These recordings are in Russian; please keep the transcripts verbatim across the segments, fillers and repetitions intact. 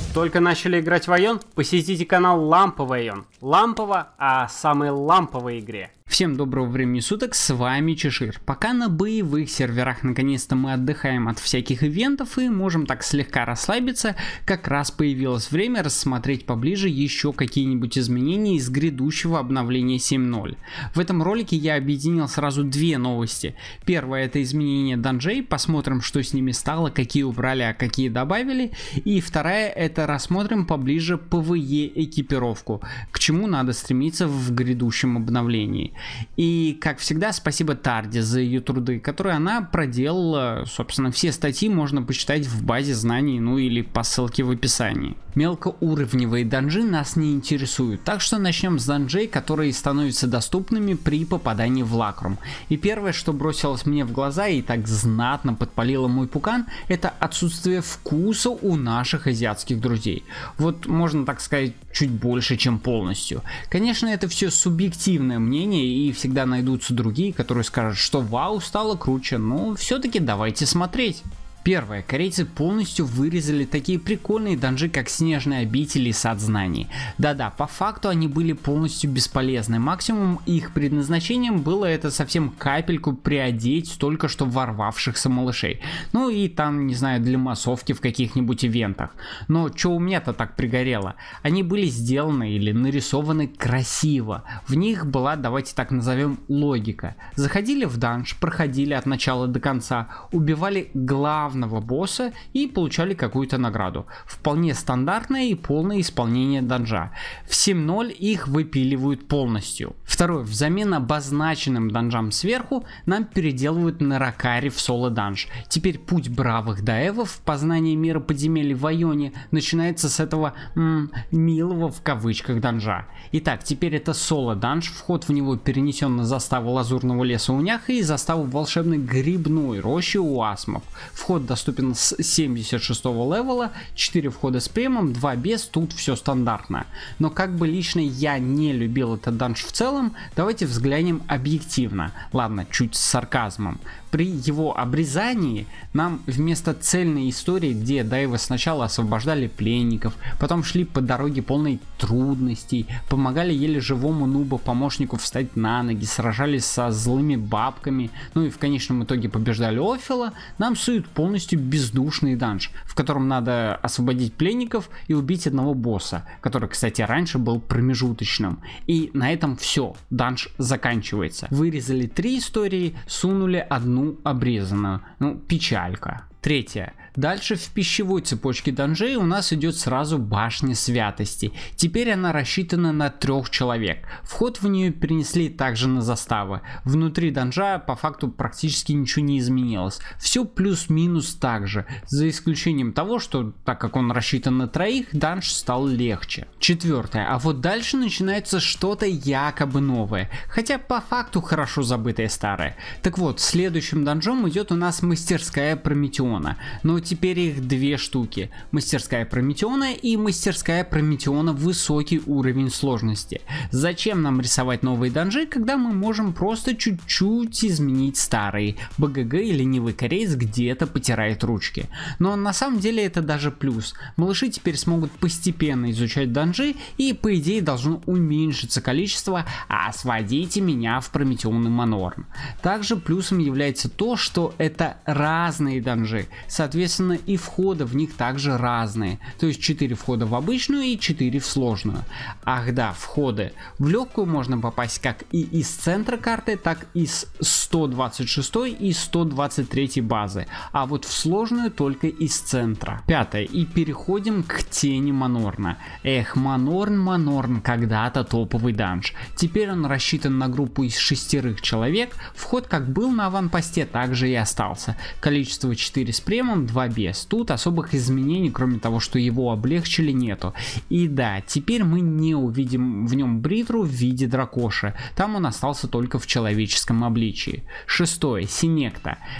Только начали играть в Айон? Посетите канал Ламповый Айон. Лампово о самой ламповой игре. Всем доброго времени суток, с вами Чешир. Пока на боевых серверах наконец-то мы отдыхаем от всяких ивентов и можем так слегка расслабиться, как раз появилось время рассмотреть поближе еще какие-нибудь изменения из грядущего обновления семь ноль. В этом ролике я объединил сразу две новости. Первое — это изменение данжей, посмотрим, что с ними стало, какие убрали, а какие добавили. И вторая — это рассмотрим поближе PvE экипировку, к чему надо стремиться в грядущем обновлении. И, как всегда, спасибо Тарде за ее труды, которые она проделала. Собственно, все статьи можно почитать в базе знаний, ну или по ссылке в описании. Мелкоуровневые данжи нас не интересуют, так что начнем с данжей, которые становятся доступными при попадании в Лакрум. И первое, что бросилось мне в глаза и так знатно подпалило мой пукан, это отсутствие вкуса у наших азиатских друзей. Вот можно так сказать, чуть больше, чем полностью. Конечно, это все субъективное мнение, и всегда найдутся другие, которые скажут, что вау, стало круче, но все-таки давайте смотреть. Первое. Корейцы полностью вырезали такие прикольные данжи, как Снежные обители и Сад знаний. Да-да, по факту они были полностью бесполезны. Максимум их предназначением было это совсем капельку приодеть только что ворвавшихся малышей. Ну и там, не знаю, для массовки в каких-нибудь ивентах. Но что у меня-то так пригорело? Они были сделаны или нарисованы красиво. В них была, давайте так назовем, логика. Заходили в данж, проходили от начала до конца, убивали главного босса и получали какую-то награду. Вполне стандартное и полное исполнение данжа. В семь ноль их выпиливают полностью. Второе. Взамен обозначенным данжам сверху нам переделывают Наракари в соло данж. Теперь путь бравых даэвов в познании мира подземелий в Айоне начинается с этого м, милого в кавычках данжа. Итак, теперь это соло данж. Вход в него перенесен на заставу Лазурного леса у Няха и заставу волшебной грибной рощи у Асмов. Вход доступен с семьдесят шестого левела, четыре входа с премом, два без, тут все стандартно. Но как бы лично я не любил этот данж в целом, давайте взглянем объективно. Ладно, чуть с сарказмом. При его обрезании нам вместо цельной истории, где даэвы сначала освобождали пленников, потом шли по дороге полной трудностей, помогали еле живому нубу-помощнику встать на ноги, сражались со злыми бабками, ну и в конечном итоге побеждали Оффила, нам суют полностью бездушный данж, в котором надо освободить пленников и убить одного босса, который, кстати, раньше был промежуточным. И на этом все, данж заканчивается. Вырезали три истории, сунули одну обрезанную. Ну, печалька. Третье. Дальше в пищевой цепочке данжей у нас идет сразу башня святости. Теперь она рассчитана на трех человек. Вход в нее перенесли также на заставы. Внутри данжа по факту практически ничего не изменилось. Все плюс-минус так же. За исключением того, что так как он рассчитан на троих, данж стал легче. Четвертое. А вот дальше начинается что-то якобы новое. Хотя по факту хорошо забытое старое. Так вот, следующим данжом идет у нас мастерская Прометеона. Но теперь их две штуки. Мастерская Прометеона и мастерская Прометеона высокий уровень сложности. Зачем нам рисовать новые данжи, когда мы можем просто чуть-чуть изменить старые? БГГ и ленивый кореец где-то потирает ручки. Но на самом деле это даже плюс. Малыши теперь смогут постепенно изучать данжи и по идее должно уменьшиться количество, а сводите меня в Прометеон и Манорн. Также плюсом является то, что это разные данжи. Соответственно, и входы в них также разные. То есть четыре входа в обычную и четыре в сложную. Ах да, входы. В легкую можно попасть как и из центра карты, так и с сто двадцать шестой и сто двадцать третьей базы. А вот в сложную только из центра. Пятое. И переходим к тени Манорна. Эх, Манорн, Манорн, когда-то топовый данж. Теперь он рассчитан на группу из шестерых человек. Вход как был на аванпосте, так же и остался. Количество четыре с премом, два без. Тут особых изменений, кроме того, что его облегчили, нету. И да, теперь мы не увидим в нем Бритру в виде дракоши. Там он остался только в человеческом обличии. Шестое. Синекта.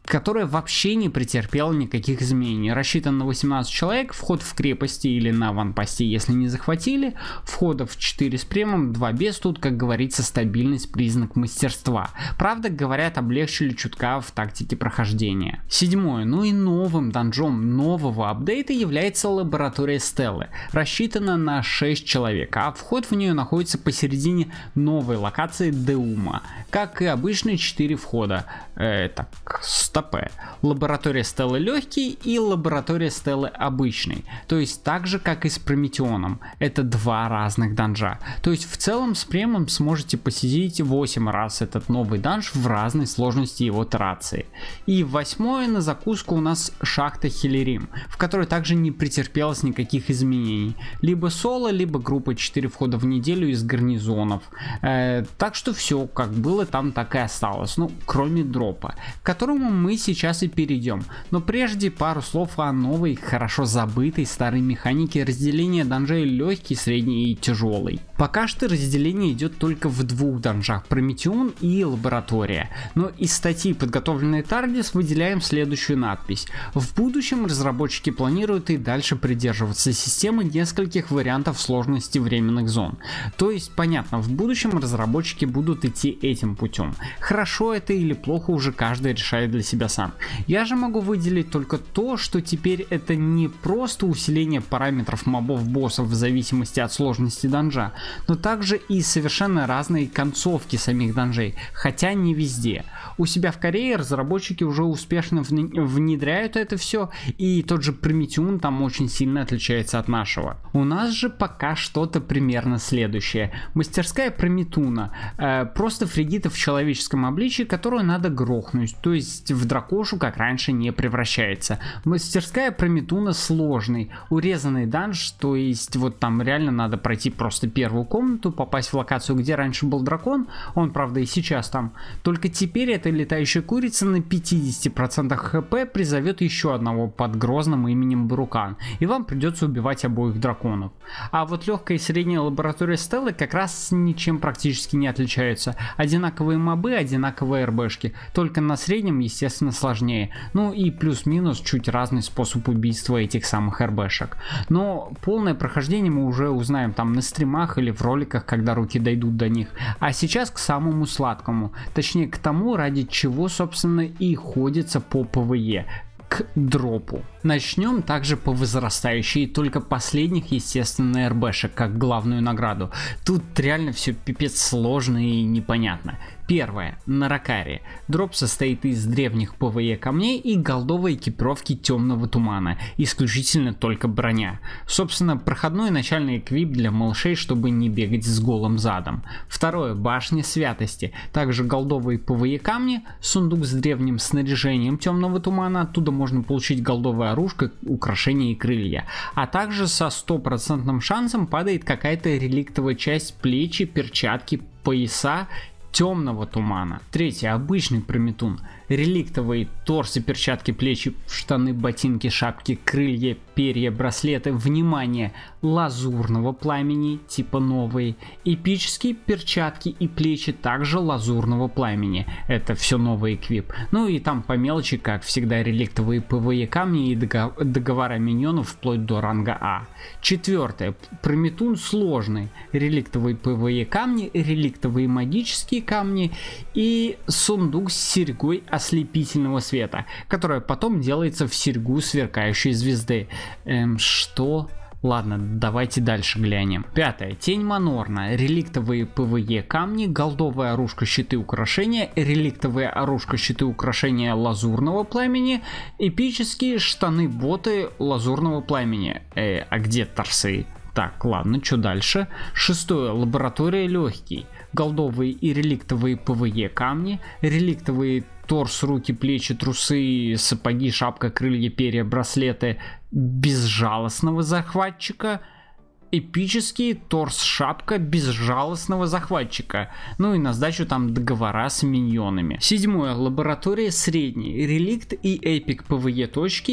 которая вообще не претерпела никаких изменений. Рассчитан на восемнадцать человек, вход в крепости или на аванпосте, если не захватили, входов четыре с премом, два без, тут, как говорится, стабильность признак мастерства. Правда, говорят, облегчили чутка в тактике прохождения. Седьмое. Ну и новым данжом нового апдейта является лаборатория Стеллы. Рассчитана на шесть человек, а вход в нее находится посередине новой локации Деума. Как и обычные четыре входа. Э, так, стопе. Лаборатория Стеллы легкий и лаборатория Стеллы обычный. То есть так же, как и с Прометеоном. Это два разных данжа. То есть в целом с премом сможете посетить восемь раз этот новый данж в разной сложности его итерации. И восьмое, на закуску у нас шахта Хилерим, в которой также не претерпелось никаких изменений. Либо соло, либо группа четыре входа в неделю из гарнизонов. Э, так что все, как было там, так и осталось. Ну, кроме дропа, к которому мы сейчас и перейдем. Но прежде пару слов о новой, хорошо забытой старой механике разделения данжей легкий, средний и тяжелый. Пока что разделение идет только в двух данжах: Прометеон и лаборатория. Но из статьи, подготовленной Тардис, выделяем следующую надпись. В будущем разработчики планируют и дальше придерживаться системы нескольких вариантов сложности временных зон. То есть, понятно, в будущем разработчики будут идти этим путем. Хорошо это или плохо, уже каждый решает для себя сам. Я же могу выделить только то, что теперь это не просто усиление параметров мобов-боссов в зависимости от сложности данжа, но также и совершенно разные концовки самих данжей, хотя не везде. У себя в Корее разработчики уже успешно внедряют это все, и тот же Прометеон там очень сильно отличается от нашего. У нас же пока что-то примерно следующее. Мастерская Прометеона, э, просто фригита в человеческом обличии, которую надо грохнуть, то есть в дракошу, как раньше, не превращается. Мастерская Прометеона сложный, урезанный данж, то есть вот там реально надо пройти просто первую комнату, попасть в локацию, где раньше был дракон, он, правда, и сейчас там, только теперь эта летающая курица на пятидесяти процентах хп призовет еще одного под грозным именем Бурукан, и вам придется убивать обоих драконов. А вот легкая и средняя лаборатория Стеллы как раз ничем практически не отличаются. Одинаковые мобы, одинаковые РБшки, только на среднем, естественно, сложнее. Ну и плюс-минус чуть разный способ убийства этих самых РБшек. Но полное прохождение мы уже узнаем там на стримах или в роликах, когда руки дойдут до них. А сейчас к самому сладкому, точнее к тому, ради чего, собственно, и ходится по ПВЕ. К дропу. Начнем также по возрастающей, только последних, естественно, РБшек как главную награду. Тут реально все пипец сложно и непонятно. Первое. Наракари. Дроп состоит из древних ПВЕ камней и голдовой экипировки темного тумана. Исключительно только броня. Собственно, проходной начальный эквип для малышей, чтобы не бегать с голым задом. Второе. Башня святости. Также голдовые ПВЕ камни, сундук с древним снаряжением темного тумана. Оттуда можно получить голдовое оружие, украшения и крылья. А также со стопроцентным шансом падает какая-то реликтовая часть плечи, перчатки, пояса темного тумана. Третье. Обычный Прометеон. Реликтовые торсы, перчатки, плечи, штаны, ботинки, шапки, крылья, перья, браслеты. Внимание! Лазурного пламени, типа новые. Эпические перчатки и плечи, также лазурного пламени. Это все новый эквип. Ну и там по мелочи, как всегда, реликтовые ПВЕ камни и договора миньонов вплоть до ранга А. Четвертое. Прометеон сложный. Реликтовые ПВЕ камни, реликтовые магические камни и сундук с серьгой ослепительного света, которая потом делается в серьгу сверкающей звезды. Эм, что? Ладно, давайте дальше глянем. Пятое. Тень Манорна. Реликтовые ПВЕ камни, голдовая оружка, щиты, украшения, реликтовые оружка, щиты, украшения лазурного пламени, эпические штаны-боты лазурного пламени. Э, а где торсы? Так, ладно, что дальше? Шестое. Лаборатория легкий. Голдовые и реликтовые ПВЕ камни, реликтовые торс, руки, плечи, трусы, сапоги, шапка, крылья, перья, браслеты безжалостного захватчика, эпический торс, шапка безжалостного захватчика. Ну и на сдачу там договора с миньонами. Седьмое. Лаборатория средний. Реликт и эпик ПВЕ точки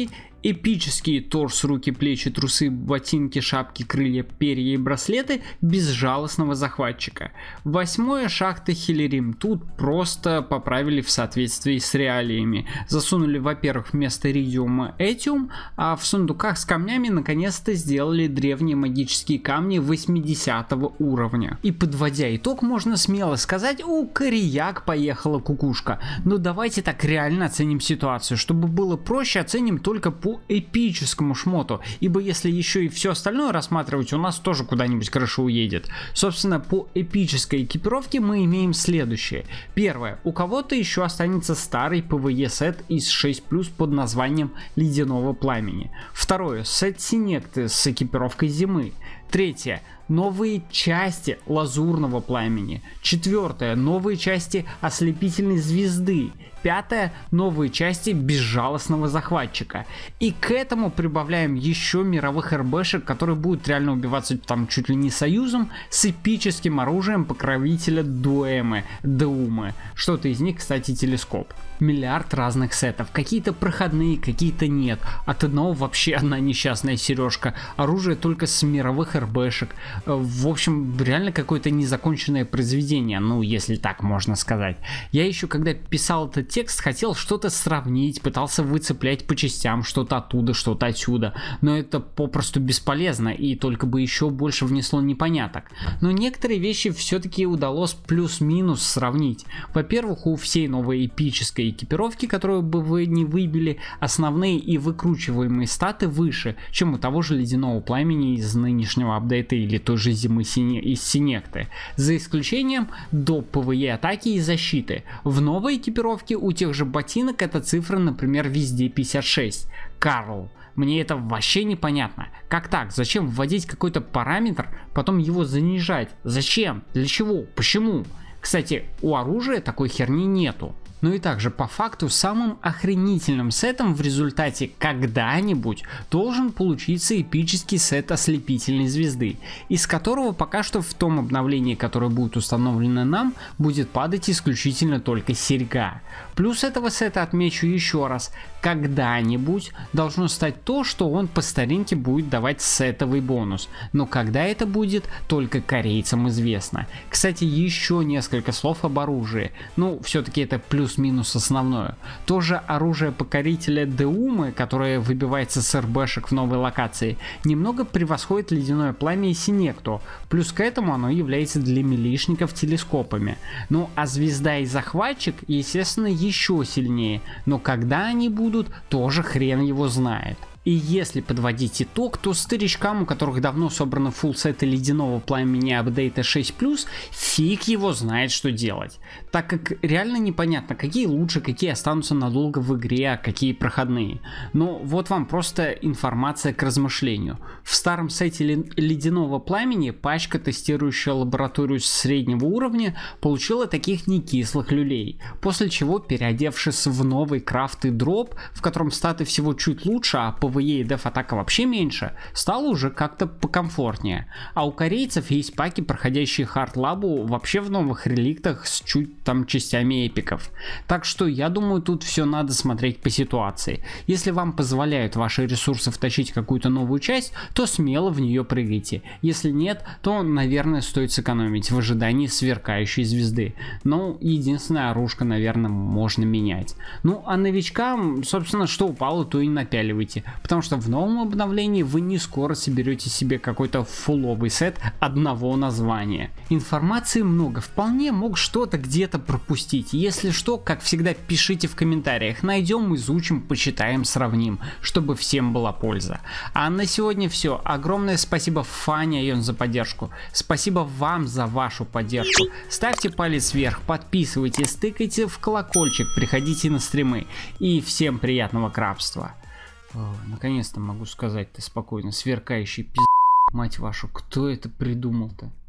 Эпические торс, руки, плечи, трусы, ботинки, шапки, крылья, перья и браслеты безжалостного захватчика. Восьмое, шахта Хилерим. Тут просто поправили в соответствии с реалиями. Засунули, во-первых, вместо иридиума этиум, а в сундуках с камнями наконец-то сделали древние магические камни восьмидесятого уровня. И подводя итог, можно смело сказать: у Корияк поехала кукушка. Но давайте так реально оценим ситуацию. Чтобы было проще, оценим только по эпическому шмоту, ибо если еще и все остальное рассматривать, у нас тоже куда-нибудь крыша уедет. Собственно, по эпической экипировке мы имеем следующее. Первое. У кого-то еще останется старый ПВЕ сет из шесть плюс под названием Ледяного Пламени. Второе. Сет Синекты с экипировкой зимы. Третье. Новые части Лазурного Пламени. Четвертое. Новые части Ослепительной Звезды. Пятое. Новые части Безжалостного Захватчика. И к этому прибавляем еще мировых РБшек, которые будут реально убиваться там чуть ли не союзом, с эпическим оружием покровителя Дуэмы, Деумы. Что-то из них, кстати, телескоп. Миллиард разных сетов. Какие-то проходные, какие-то нет. От одного вообще одна несчастная сережка. Оружие только с мировых РБшек. В общем, реально какое-то незаконченное произведение, ну, если так можно сказать. Я еще, когда писал этот текст, хотел что-то сравнить, пытался выцеплять по частям что-то оттуда, что-то отсюда. Но это попросту бесполезно и только бы еще больше внесло непоняток. Но некоторые вещи все-таки удалось плюс-минус сравнить. Во-первых, у всей новой эпической экипировки, которую бы вы не выбили, основные и выкручиваемые статы выше, чем у того же Ледяного Пламени из нынешнего апдейта или той же зимы сине... из Синекты, за исключением доп. ПВЕ атаки и защиты. В новой экипировке у тех же ботинок эта цифра, например, везде пятьдесят шесть. Карл. Мне это вообще непонятно. Как так? Зачем вводить какой-то параметр, потом его занижать? Зачем? Для чего? Почему? Кстати, у оружия такой херни нету. Ну и также по факту самым охренительным сетом в результате когда-нибудь должен получиться эпический сет Ослепительной Звезды, из которого пока что в том обновлении, которое будет установлено нам, будет падать исключительно только серьга. Плюс этого сета отмечу еще раз, когда-нибудь должно стать то, что он по старинке будет давать сетовый бонус, но когда это будет, только корейцам известно. Кстати, еще несколько слов об оружии, ну все-таки это плюс-минус основное. Тоже оружие покорителя Деумы, которое выбивается с РБшек в новой локации, немного превосходит Ледяное Пламя и Синекту, плюс к этому оно является для милишников телескопами. Ну а Звезда и Захватчик, естественно, еще сильнее, но когда они будут, тоже хрен его знает. И если подводить итог, то старичкам, у которых давно собраны фулл-сеты Ледяного Пламени апдейта шесть плюс, фиг его знает, что делать. Так как реально непонятно, какие лучше, какие останутся надолго в игре, а какие проходные. Но вот вам просто информация к размышлению. В старом сете Ледяного Пламени пачка, тестирующая лабораторию среднего уровня, получила таких некислых люлей. После чего, переодевшись в новый крафт и дроп, в котором статы всего чуть лучше, а по ПВЕ и деф-атака вообще меньше, стало уже как-то покомфортнее. А у корейцев есть паки, проходящие хард-лабу вообще в новых реликтах с чуть там частями эпиков. Так что я думаю, тут все надо смотреть по ситуации. Если вам позволяют ваши ресурсы втащить какую-то новую часть, то смело в нее прыгайте. Если нет, то, наверное, стоит сэкономить в ожидании сверкающей звезды. Но единственная оружка, наверное, можно менять. Ну а новичкам, собственно, что упало, то и напяливайте. Потому что в новом обновлении вы не скоро соберете себе какой-то фуловый сет одного названия. Информации много, вполне мог что-то где-то пропустить. Если что, как всегда, пишите в комментариях. Найдем, изучим, почитаем, сравним, чтобы всем была польза. А на сегодня все. Огромное спасибо Фане Айон за поддержку. Спасибо вам за вашу поддержку. Ставьте палец вверх, подписывайтесь, тыкайте в колокольчик, приходите на стримы. И всем приятного крабства. Наконец-то могу сказать-то спокойно. Сверкающий пиз... Мать вашу, кто это придумал-то?